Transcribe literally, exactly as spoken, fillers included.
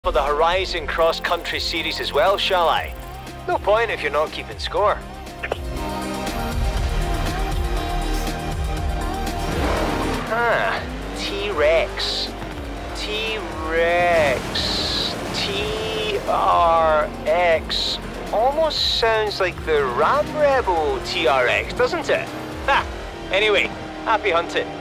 for the Horizon Cross Country Series as well, shall I? No point if you're not keeping score. Ah, T-Rex. T-Rex. T R X. Almost sounds like the Ram Rebel T R X, doesn't it? Ha! Anyway, happy hunting.